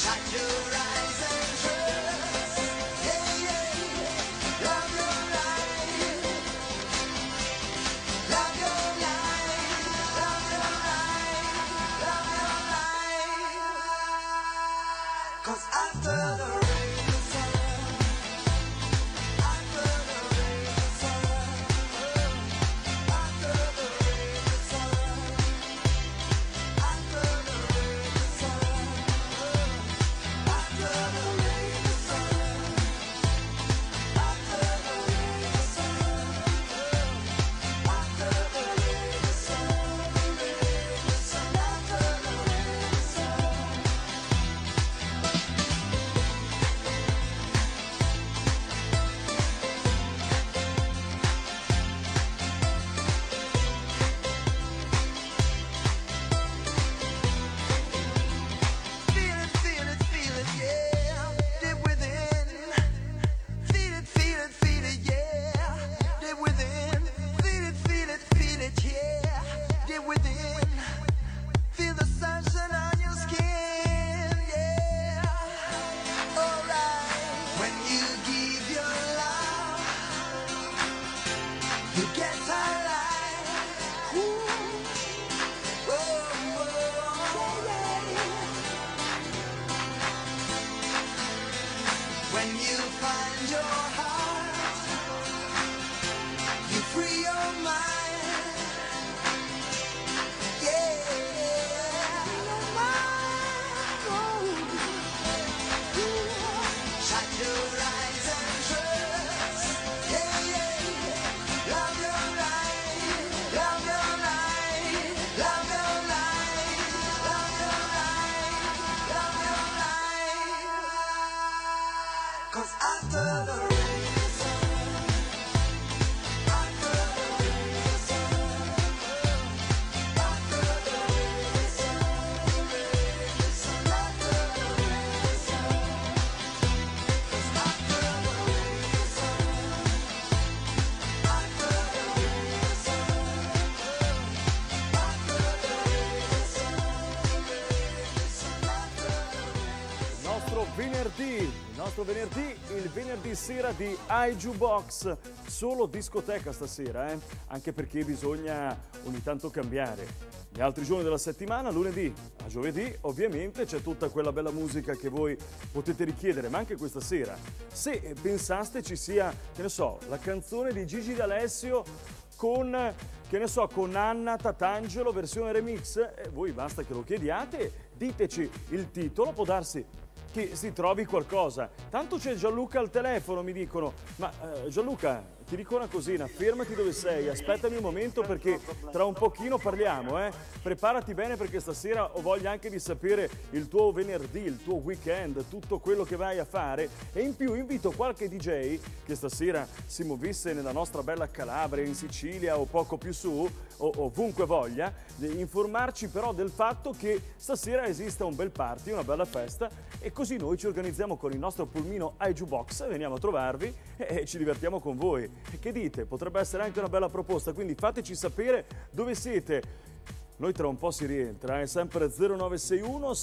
Il venerdì sera di iJukebox, solo discoteca stasera, anche perché bisogna ogni tanto cambiare. Gli altri giorni della settimana, lunedì a giovedì, ovviamente c'è tutta quella bella musica che voi potete richiedere, ma anche questa sera. Se pensaste ci sia, che ne so, la canzone di Gigi D'Alessio con, che ne so, con Anna Tatangelo, versione remix, voi basta che lo chiediate, diteci il titolo, può darsi che si trovi qualcosa. Tanto c'è Gianluca al telefono, mi dicono, ma Gianluca, ti dico una cosina, fermati dove sei, aspettami un momento perché tra un pochino parliamo, preparati bene perché stasera ho voglia anche di sapere il tuo venerdì, il tuo weekend, tutto quello che vai a fare, e in più invito qualche DJ che stasera si muovesse nella nostra bella Calabria, in Sicilia o poco più su, o ovunque voglia, di informarci però del fatto che stasera esista un bel party, una bella festa, e così noi ci organizziamo con il nostro pulmino iJukebox, veniamo a trovarvi e ci divertiamo con voi. Che dite? Potrebbe essere anche una bella proposta, quindi fateci sapere dove siete. Noi tra un po' si rientra, è sempre 0961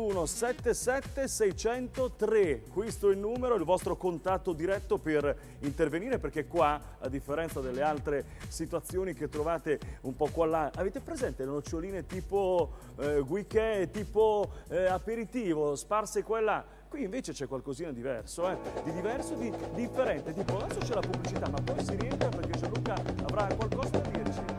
7177 603. Questo è il numero, il vostro contatto diretto per intervenire, perché qua, a differenza delle altre situazioni che trovate un po' qua là, avete presente le noccioline tipo guicche, tipo aperitivo, sparse qua e là? Qui invece c'è qualcosina diverso, di diverso, di differente. Tipo adesso c'è la pubblicità, ma poi si rientra perché Gianluca avrà qualcosa da dirci.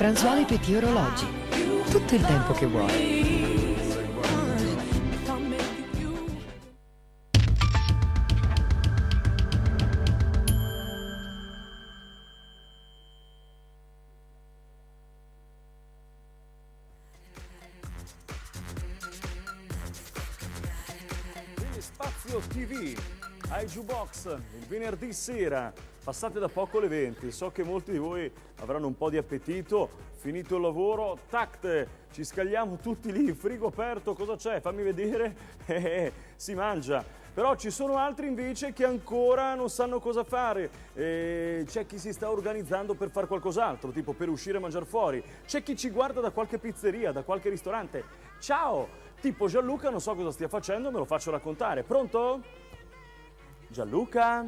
Transwale Petit Orologi. Tutto il tempo che vuoi. Spazio TV, iJukebox, il venerdì sera, passate da poco le 20, so che molti di voi avranno un po' di appetito, finito il lavoro, tac, ci scagliamo tutti lì, frigo aperto, cosa c'è? Fammi vedere, si mangia. Però ci sono altri invece che ancora non sanno cosa fare, c'è chi si sta organizzando per fare qualcos'altro, tipo per uscire a mangiare fuori, c'è chi ci guarda da qualche pizzeria, da qualche ristorante. Ciao! Tipo Gianluca, non so cosa stia facendo, me lo faccio raccontare. Pronto? Gianluca?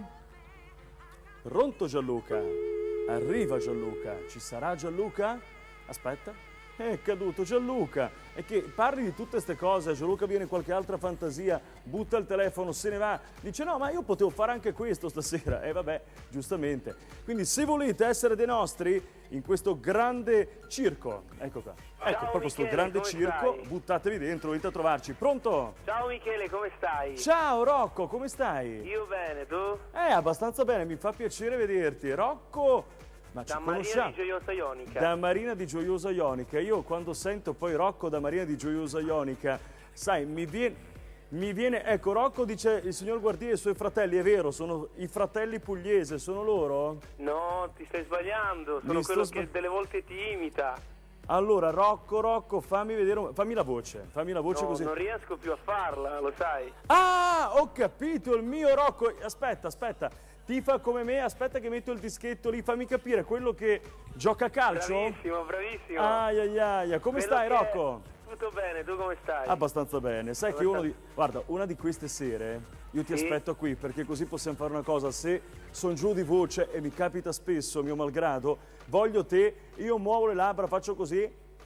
Pronto Gianluca? Arriva Gianluca. Ci sarà Gianluca? Aspetta. È caduto Gianluca. E che parli di tutte queste cose, Gianluca viene qualche altra fantasia, butta il telefono, se ne va. Dice no, ma io potevo fare anche questo stasera. E vabbè, giustamente. Quindi se volete essere dei nostri in questo grande circo, ecco qua. Ecco, proprio questo grande circo, stai? Buttatevi dentro, venite a trovarci. Pronto? Ciao Michele, come stai? Ciao Rocco, come stai? Io bene, tu? Abbastanza bene, mi fa piacere vederti. Rocco, ma ci conosciamo? Da Marina di Gioiosa Ionica. Da Marina di Gioiosa Ionica. Io quando sento poi Rocco da Marina di Gioiosa Ionica, sai, mi viene, ecco, Rocco dice il signor Guardini e i suoi fratelli, è vero, sono i fratelli pugliese, sono loro? No, ti stai sbagliando, sono quello che delle volte ti imita. Allora, Rocco, fammi vedere, fammi la voce No, così. non riesco più a farla, lo sai. Ah, ho capito, il mio Rocco, aspetta, tifa come me, aspetta che metto il dischetto lì, fammi capire, quello che gioca a calcio? Bravissimo. Come quello stai Rocco? Tutto bene, tu come stai? Abbastanza bene, sai che guarda, una di queste sere io ti aspetto qui perché così possiamo fare una cosa, se sono giù di voce e mi capita spesso, mio malgrado, voglio te, io muovo le labbra, faccio così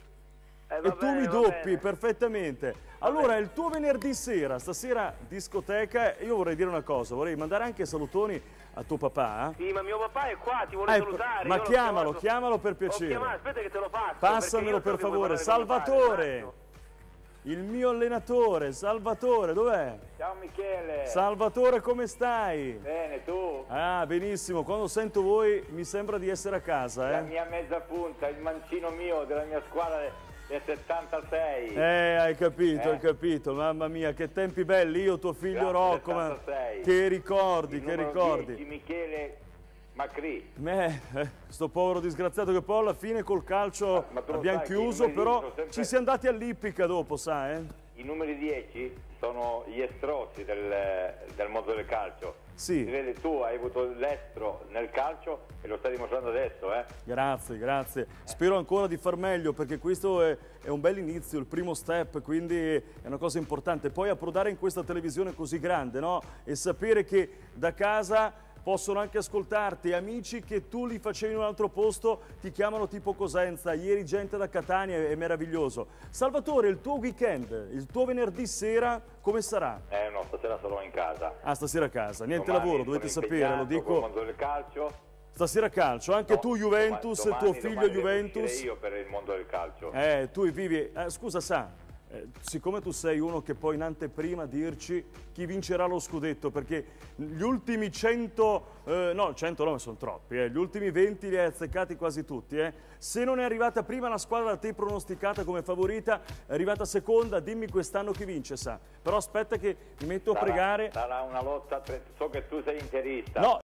e tu mi doppi perfettamente. Allora, è il tuo venerdì sera, stasera discoteca, io vorrei dire una cosa, vorrei mandare anche salutoni a tuo papà. Sì, ma mio papà è qua, ti vuole salutare. Ma chiamalo per piacere. Aspetta che te lo faccio. Passamelo per favore, Salvatore. Il mio allenatore, Salvatore, dov'è? Ciao Michele. Salvatore, come stai? Bene, tu? Ah, benissimo. Quando sento voi mi sembra di essere a casa, La mia mezza punta, il mancino mio della mia squadra del 76. Hai capito. Mamma mia, che tempi belli. Io, tuo figlio Rocco, ma che ricordi, che ricordi. 10, Michele Macri. Sto povero disgraziato che poi alla fine col calcio abbiamo chiuso, però ci siamo andati all'ippica dopo, sai? I numeri 10 sono gli estrossi del mondo del calcio. Sì. Si vede, tu hai avuto l'estro nel calcio e lo stai dimostrando adesso, Grazie. Spero ancora di far meglio perché questo è un bel inizio, il primo step, quindi è una cosa importante. Poi approdare in questa televisione così grande, no? E sapere che da casa possono anche ascoltarti, amici che tu li facevi in un altro posto, ti chiamano tipo Cosenza, ieri gente da Catania, è meraviglioso. Salvatore, il tuo weekend, il tuo venerdì sera, come sarà? No, stasera sarò in casa. Ah, stasera a casa, niente Domani lavoro, dovete sapere, lo dico. Col mondo del calcio. Stasera calcio, anche tu Juventus, tuo figlio Juventus. Io per il mondo del calcio. Tu vivi, scusa sa, siccome tu sei uno che può in anteprima dirci chi vincerà lo scudetto, perché gli ultimi 100 no, sono troppi, gli ultimi 20 li hai azzeccati quasi tutti, se non è arrivata prima la squadra da te pronosticata come favorita, è arrivata seconda, dimmi quest'anno chi vince, sa, però aspetta che mi metto a pregare. Sarà una lotta, so che tu sei interista. No,